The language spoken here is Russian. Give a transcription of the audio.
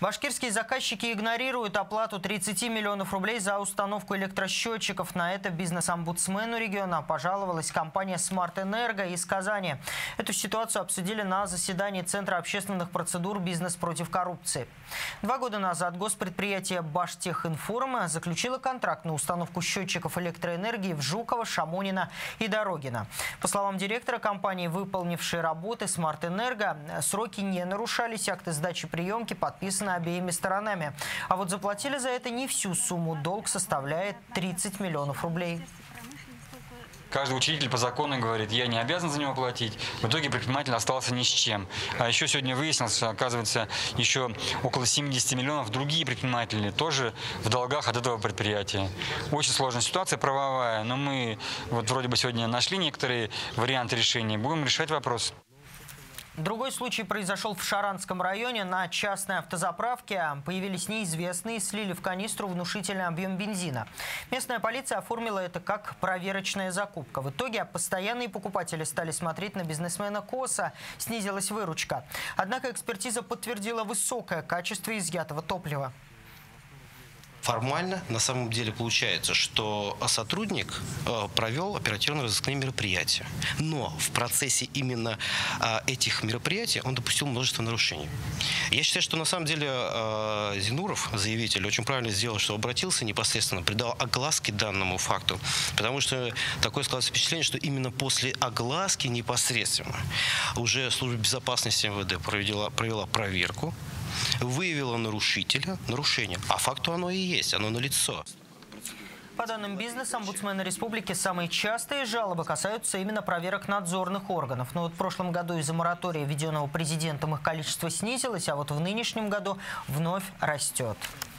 Башкирские заказчики игнорируют оплату 30 миллионов рублей за установку электросчетчиков. На это бизнес-омбудсмену региона пожаловалась компания «Смарт Энерго» из Казани. Эту ситуацию обсудили на заседании Центра общественных процедур «Бизнес против коррупции». 2 года назад госпредприятие «Баштехинформ» заключило контракт на установку счетчиков электроэнергии в Жуково, Шамонино и Дорогино. По словам директора компании, выполнившей работы «Смарт Энерго», сроки не нарушались, акты сдачи приемки подписаны обеими сторонами. А вот заплатили за это не всю сумму. Долг составляет 30 миллионов рублей. Каждый учитель по закону говорит, я не обязан за него платить. В итоге предприниматель остался ни с чем. А еще сегодня выяснилось, что, оказывается, еще около 70 миллионов другие предприниматели тоже в долгах от этого предприятия. Очень сложная ситуация правовая, но мы вот вроде бы сегодня нашли некоторые варианты решения. Будем решать вопрос. Другой случай произошел в Шаранском районе. На частной автозаправке появились неизвестные и слили в канистру внушительный объем бензина. Местная полиция оформила это как проверочная закупка. В итоге постоянные покупатели стали смотреть на бизнесмена косо, снизилась выручка. Однако экспертиза подтвердила высокое качество изъятого топлива. Формально, на самом деле, получается, что сотрудник провел оперативно-розыскные мероприятия. Но в процессе именно этих мероприятий он допустил множество нарушений. Я считаю, что на самом деле Зинуров, заявитель, очень правильно сделал, что обратился непосредственно, придал огласки данному факту. Потому что такое складывается впечатление, что именно после огласки непосредственно уже служба безопасности МВД провела проверку, выявила нарушение. А факту оно и есть, оно налицо. По данным бизнес-омбудсмена республики, самые частые жалобы касаются именно проверок надзорных органов. Но вот в прошлом году из-за моратория, введенного президентом, их количество снизилось, а вот в нынешнем году вновь растет.